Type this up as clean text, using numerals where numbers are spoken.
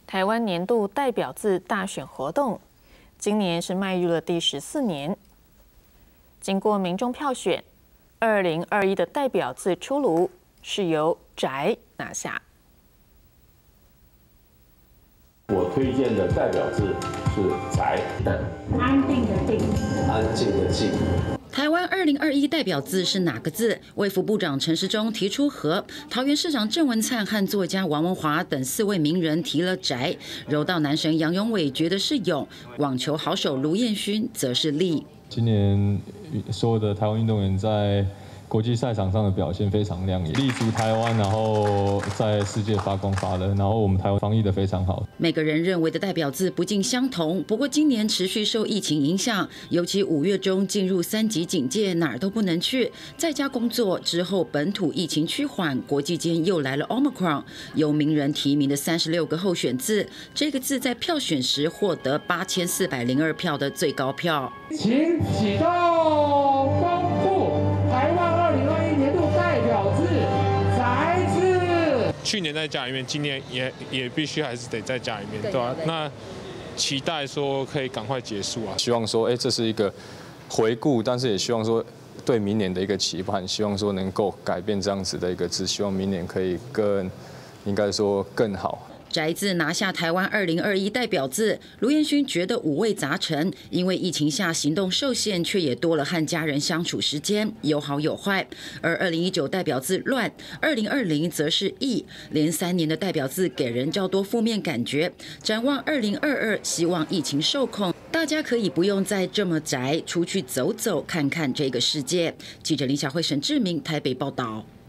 台湾年度代表字大选活动，今年是迈入了第14年。经过民众票选，2021的代表字出炉，是由宅拿下。 我推荐的代表字是宅， 安定的定， 安静的静。 台湾2021代表字是哪个字？卫福部长陈时中提出和，桃园市长郑文灿和作家王文华等4位名人提了宅，柔道男神杨永伟觉得是勇，网球好手卢彦勋则是力。 今年所有的台湾运动员在国际赛场上的表现非常亮眼，立足台湾，然后在世界发光发热，然后我们台湾防疫的非常好。 每个人认为的代表字不尽相同，不过今年持续受疫情影响，尤其5月中进入3级警戒，哪儿都不能去，在家工作之后，本土疫情趋缓，国际间又来了 Omicron， 由名人提名的36个候选字，这个字在票选时获得8402票的最高票。 请启动公布台湾2021年度代表字宅字。 去年在家里面，今年也必须还是得在家里面，对吧？那期待说可以赶快结束啊！ 希望说，这是一个回顾，但是也希望说对明年的一个期盼，希望说能够改变这样子的一个字，希望明年可以应该说更好。 宅字拿下台湾2021代表字，卢彦勋觉得五味杂陈，因为疫情下行动受限，却也多了和家人相处时间，有好有坏。而2019代表字乱，2020则是易，连3年的代表字给人较多负面感觉。展望2022，希望疫情受控，大家可以不用再这么宅，出去走走看看这个世界。记者林小慧、沈志明台北报道。